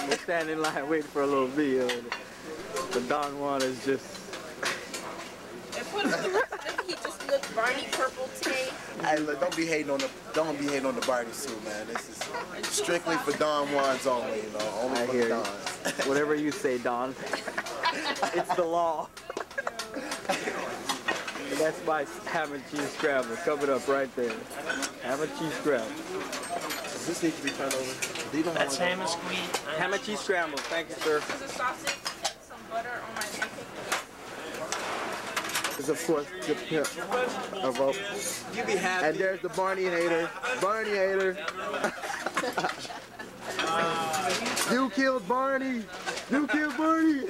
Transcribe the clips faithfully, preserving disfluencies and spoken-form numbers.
We're standing in line waiting for a little video. But Don Juan is just... And put him, doesn't he just look Barney purple today? Hey, look, don't be hating on the don't be hating on the Barney suit, man. This is strictly for Don Juans only, you know, only I for hear the you. Dons. Whatever you say, Don. It's the law. And that's my ham and cheese scramble coming up right there. Ham and cheese scramble. Does this need to be turned over? Do you know That's how ham and squeeze. Ham and cheese scramble. Thank you, sir. There's a sausage and some butter on my pancake. Is of course the pimp of all. You be happy. And there's the Barney hater. Barney hater. You killed Barney. You killed Barney.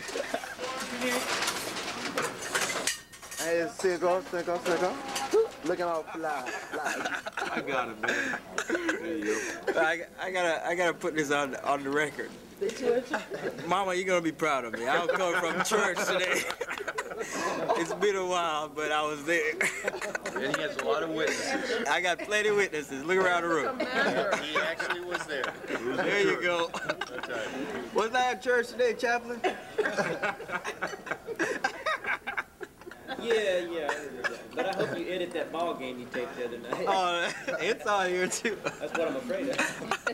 Hey, single, single, single. Looking all fly, fly. I got it, man. There you go. I, I gotta, I gotta put this on on the record. Mama, you're gonna be proud of me. I'm coming from church today. It's been a while, but I was there. And he has a lot of witnesses. I got plenty of witnesses. Look around the room. He actually was there. Was There you go. That's right. Was I at church today, Chaplain? Yeah, yeah. But I hope you edit that ball game you taped the other night. Oh, it's on here too. That's what I'm afraid of.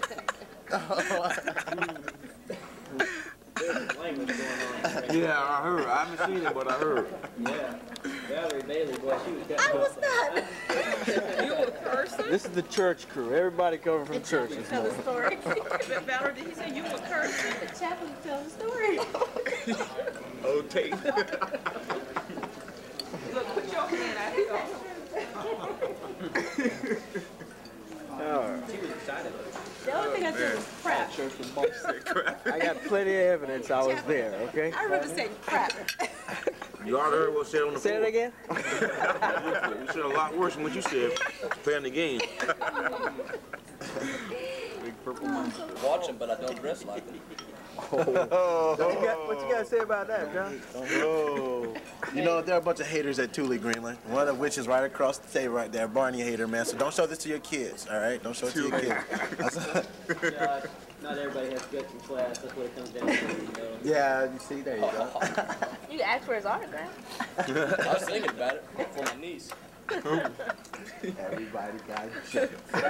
There's some language going on. Right? Yeah, I heard. I haven't seen it, but I heard. Yeah. Valerie Bailey, boy, she was cutting I was up. not. You a person? This is the church crew. Everybody coming from church this Tell the morning. story. Valerie, did he say you a person? The chaplain tell the story. Oh, tape. Look, put your hand out here. She was excited. The only thing I said was crap. I got plenty of evidence I was there, okay? I remember saying crap. You already heard what said on the Say it again? You said a lot worse than what you said playing the game. Watch him, but I don't dress like him. What you got, what you got to say about that, John? Oh. You know, there are a bunch of haters at Thule Greenland. One of which is right across the table right there, Barney hater, man. So don't show this to your kids, all right? Don't show it to your kids. Josh, not everybody has guts in class. That's what it comes down to, you know. Yeah, you see, there you go. You can ask for his autograph. I was thinking about it for my niece. Everybody got shit.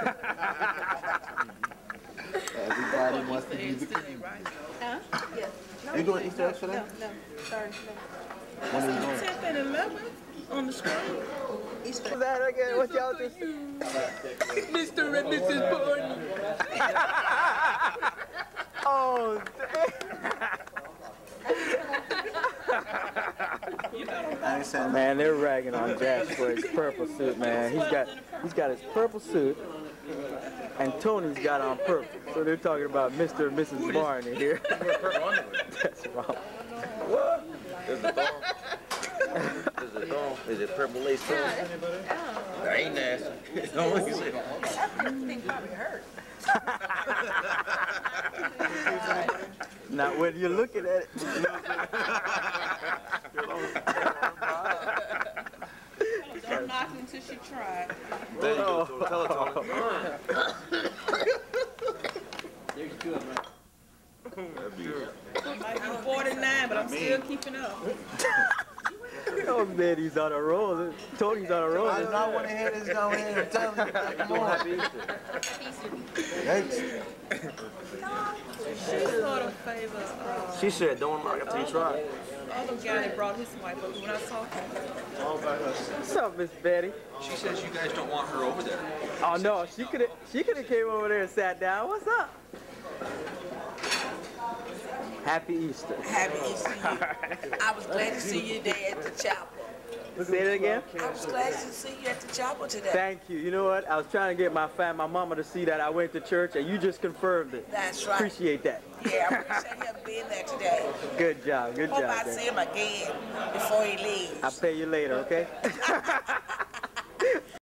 Everybody wants to be the king. Huh? Yes. No, You doing Easter eggs today? No, no. Sorry, no. When are you doing? tenth and eleventh on the screen. Easter. What's that again? What y'all just... Mister and Missus Barney. Oh, I ain't saying man, they're ragging on Jack for his purple suit, man. He's got, he's got his purple suit, and Tony's got on purple. So they're talking about Mister and Missus Barney here. That's wrong. What? There's a thong. There's a thong. Is it purple lace thong? That ain't nasty. Don't look at it. That thing probably hurt. Now, when you're looking at it, Don't knock it until she tried. There you go. Tell it to There's two of them. I might be forty-nine, but I'm still keeping up. oh man, he's on a roll. Tony's on a roll. I do not want to hear this going in and tell me. Come on. Thanks. She sort of favor uh, She said, don't knock it till you try. the other guy that brought his wife up when I saw him. What's up, Miss Betty? She says you guys don't want her over there. Oh no, she could have, she could have came over there and sat down. What's up? Happy Easter. Happy Easter to you. I was glad to see you today at the chapel. Say it again. I was glad to see you at the chapel today. Thank you. You know what? I was trying to get my fam, my mama to see that I went to church, and you just confirmed it. That's right. Appreciate that. Yeah, I appreciate him being there today. Good job. Good Hope job. I Dad. see him again before he leaves. I'll pay you later, okay?